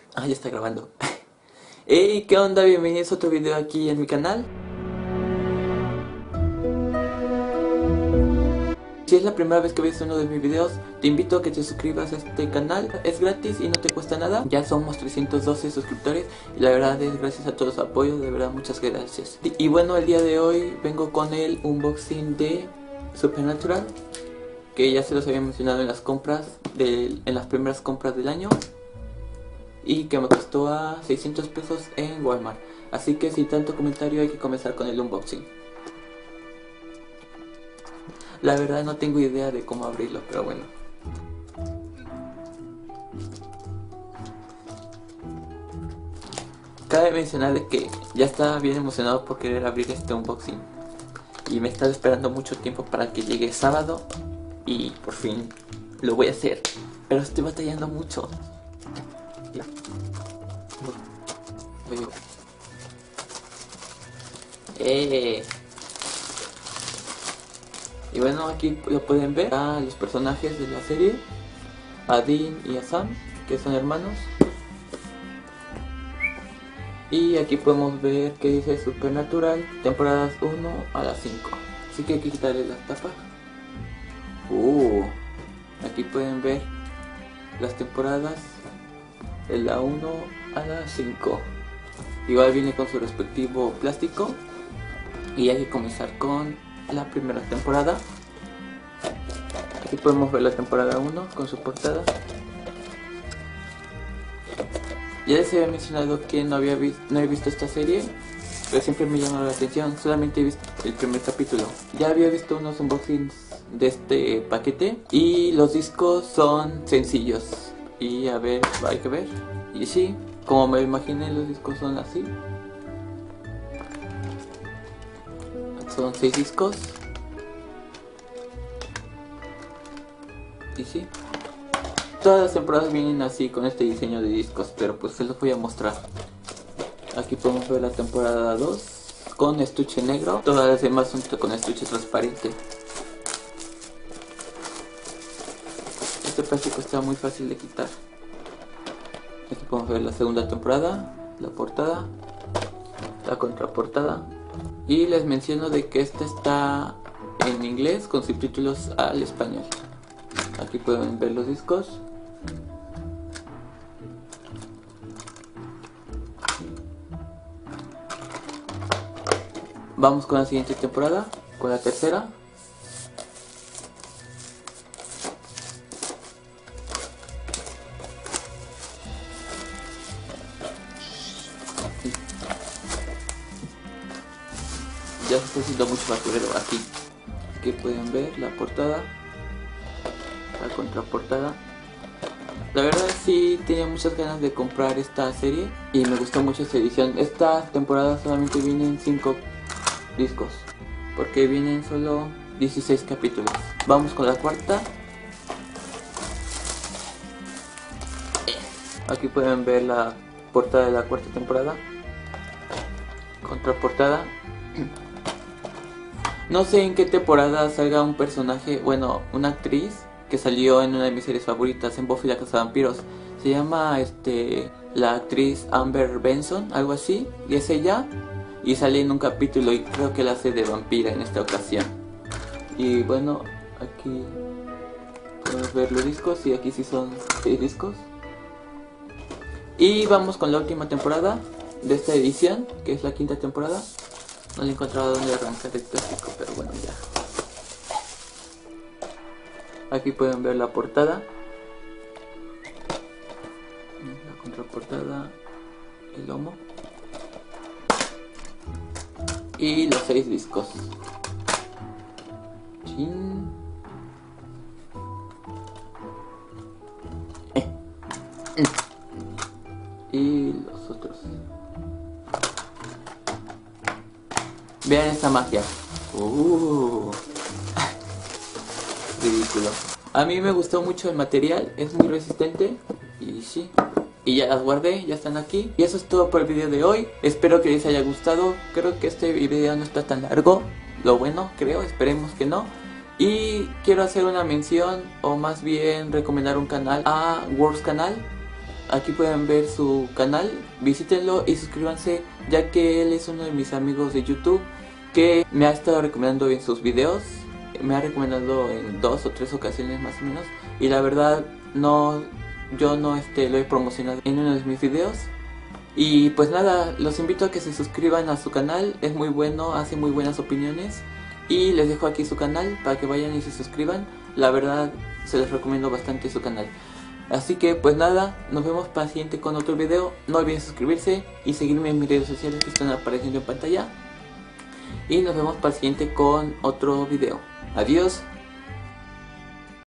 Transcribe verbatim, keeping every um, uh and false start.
Ah, ya está grabando. Hey, ¿qué onda? Bienvenidos a otro video aquí en mi canal. Si es la primera vez que ves uno de mis videos, te invito a que te suscribas a este canal. Es gratis y no te cuesta nada. Ya somos trescientos doce suscriptores y la verdad es gracias a todo su apoyo. De verdad, muchas gracias. Y bueno, el día de hoy vengo con el unboxing de Supernatural, que ya se los había mencionado en las compras, de, en las primeras compras del año, y que me costó a seiscientos pesos en Walmart. Así que sin tanto comentario hay que comenzar con el unboxing. La verdad no tengo idea de cómo abrirlo, pero bueno. Cabe mencionar de que ya estaba bien emocionado por querer abrir este unboxing y me he estado esperando mucho tiempo para que llegue sábado y por fin lo voy a hacer, pero estoy batallando mucho. Eh. Y bueno, aquí lo pueden ver a los personajes de la serie, a Dean y a Sam, que son hermanos. Y aquí podemos ver que dice Supernatural, temporadas uno a las cinco. Así que hay que quitarle las tapas. Uh, aquí pueden ver las temporadas de la uno a la cinco. Igual viene con su respectivo plástico. Y hay que comenzar con la primera temporada. Aquí podemos ver la temporada uno con su portada. Ya les había mencionado que no había visto, no he visto esta serie, pero siempre me llama la atención. Solamente he visto el primer capítulo. Ya había visto unos unboxings de este paquete y los discos son sencillos. Y a ver, hay que ver. Y sí, como me imaginé, los discos son así. Son seis discos. Y sí, todas las temporadas vienen así con este diseño de discos, pero pues se los voy a mostrar. Aquí podemos ver la temporada dos con estuche negro. Todas las demás son con estuche transparente. Este plástico está muy fácil de quitar. Aquí podemos ver la segunda temporada, la portada, la contraportada. Y les menciono de que esta está en inglés con subtítulos al español. Aquí pueden ver los discos. Vamos con la siguiente temporada, con la tercera. Ya se está haciendo mucho basurero aquí. Aquí pueden ver la portada, la contraportada. La verdad sí tenía muchas ganas de comprar esta serie y me gustó mucho esta edición. Esta temporada solamente vienen cinco discos, porque vienen solo dieciséis capítulos. Vamos con la cuarta. Aquí pueden ver la portada de la cuarta temporada, contraportada. No sé en qué temporada salga un personaje, bueno, una actriz que salió en una de mis series favoritas, en Buffy la Cazavampiros. Se llama este la actriz Amber Benson, algo así, y es ella. Y sale en un capítulo y creo que la hace de vampira en esta ocasión. Y bueno, aquí podemos ver los discos y aquí sí son seis discos. Y vamos con la última temporada de esta edición, que es la quinta temporada. No le he encontrado dónde arrancar el plástico, pero bueno, ya. Aquí pueden ver la portada, la contraportada, el lomo y los seis discos. Chin. Eh. Y los otros. Vean esta magia. Uh. Ridículo. A mí me gustó mucho el material, es muy resistente. Y sí. Y ya las guardé, ya están aquí. Y eso es todo por el video de hoy. Espero que les haya gustado. Creo que este video no está tan largo. Lo bueno, creo, esperemos que no. Y quiero hacer una mención, o más bien recomendar un canal, a Words Canal. aquí pueden ver su canal, visítenlo y suscríbanse, ya que él es uno de mis amigos de YouTube que me ha estado recomendando en sus videos. Me ha recomendado en dos o tres ocasiones más o menos, y la verdad no, yo no este, lo he promocionado en uno de mis videos. Y pues nada, los invito a que se suscriban a su canal, es muy bueno, hace muy buenas opiniones. Y les dejo aquí su canal para que vayan y se suscriban. La verdad se les recomiendo bastante su canal. Así que pues nada, nos vemos para el siguiente con otro video. No olviden suscribirse y seguirme en mis redes sociales que están apareciendo en pantalla. Y nos vemos para el siguiente con otro video. Adiós.